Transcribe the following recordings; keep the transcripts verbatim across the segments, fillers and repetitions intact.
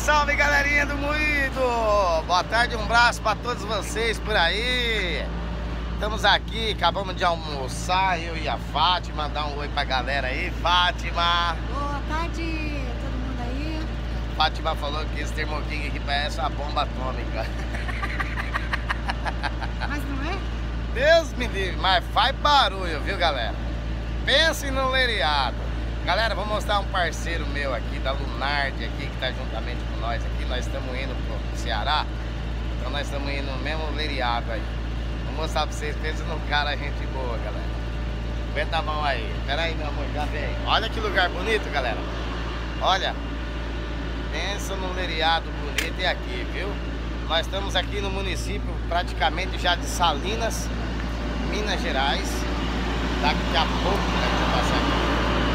salve galerinha do Moído! Boa tarde, um abraço para todos vocês por aí. Estamos aqui, acabamos de almoçar, eu e a Fátima. Dá um oi pra galera aí, Fátima. Boa tarde, todo mundo aí. Fátima falou que esse termoquinho aqui parece uma bomba atômica. Mas não é? Deus me livre, mas faz barulho, viu galera? Pense no lereado. Galera, vou mostrar um parceiro meu aqui, da Lunardi aqui, que tá juntamente com nós aqui. Nós estamos indo pro Ceará, então nós estamos indo no mesmo lereado aí. Vou mostrar pra vocês, pensa num cara gente boa, galera. Aguenta a mão aí. Pera aí, meu amor, já vem. Olha que lugar bonito, galera. Olha, pensa num lereado bonito e aqui, viu? Nós estamos aqui no município praticamente já de Salinas, Minas Gerais. Daqui a pouco a gente vai passar aqui.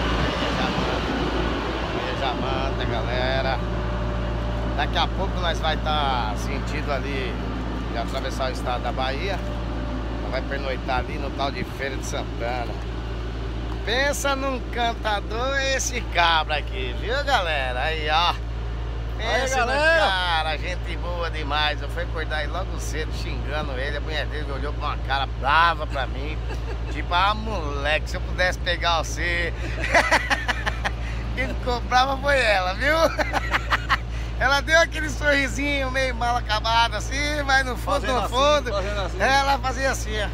Jamanta, galera. Daqui a pouco nós vai estar tá sentido ali de atravessar o estado da Bahia. Nós vai pernoitar ali no tal de Feira de Santana. Pensa num cantador esse cabra aqui, viu galera? Aí ó, pensa no cara, gente boa demais. Eu fui acordar aí logo cedo xingando ele. A mulher dele olhou com uma cara brava pra mim. Tipo, ah moleque, se eu pudesse pegar você. Quem ficou brava foi ela, viu? Ela deu aquele sorrisinho meio mal acabado assim, mas no fundo, no fundo, assim. Ela fazia assim, ó.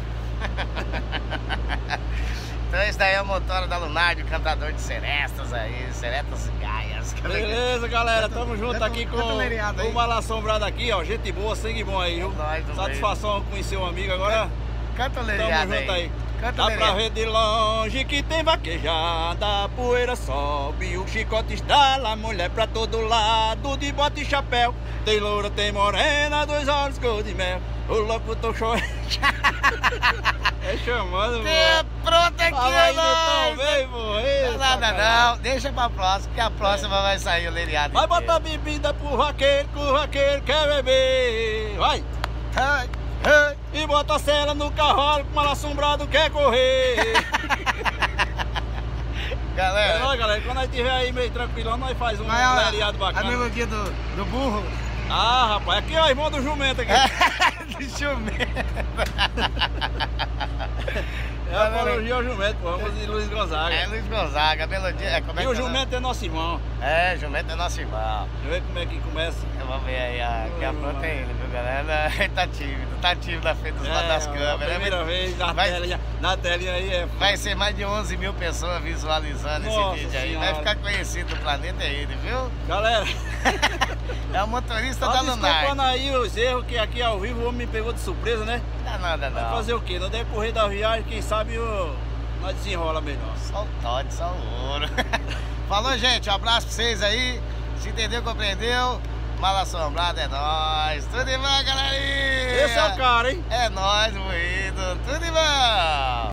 Então esse daí é o motor da Lunardi, o cantador de serestas aí, serestas gaias. Beleza, galera, tamo junto aqui com o Mala Assombrado aqui, ó. Gente boa, sangue bom aí, viu? Satisfação conhecer um amigo agora. Canta o lereado Tamo junto aí. Canta Dá pra ver de longe que tem vaquejada, a poeira sobe, o chicote estala, a mulher pra todo lado, de bota e chapéu. Tem loura, tem morena, dois olhos cor de mel. O louco tô chorando. É chamando, mano. É pronto aqui, ah, é nóis. Vem, morrer. Não nada não, deixa pra próxima, que a próxima é. vai sair o lereado. Vai botar bebida pro vaqueiro, que o vaqueiro quer beber. Vai. Ai, ai. E bota a cela no carro, que o Mal Assombrado quer correr. Galera, é nóis, galera, quando nós estiver aí meio tranquilão, nós faz um lereado bacana. A melodia do, do burro. Ah, rapaz, aqui ó, irmão do jumento aqui. Do jumento. É a apologia ao jumento, pô, vamos de Luiz Gonzaga. É Luiz Gonzaga, a melodia é como é E que o jumento é nosso irmão. É, jumento é nosso irmão. Deixa eu ver como é que começa. Vamos ver aí, ó, que a pronta é ele, viu galera? Ele tá tímido, tá tímido na frente dos é, lados das câmeras. Primeira né? vez na, vai, telinha, na telinha aí é... Vai ser mais de onze mil pessoas visualizando Nossa esse vídeo aí. senhora. Vai ficar conhecido, o planeta é ele, viu? Galera, é o motorista tá da Lunardi. desculpando aí os erros que aqui ao vivo o homem me pegou de surpresa, né? Não dá nada não. Vai fazer o quê? No decorrer da viagem, quem sabe o... nós desenrola melhor. Só o Todd, só o ouro. Falou, gente. Um abraço pra vocês aí. Se entendeu, compreendeu? Mal Assombrado é nóis. Tudo de bom, galerinha? Esse é o cara, hein? É nóis, moído. Tudo de bom.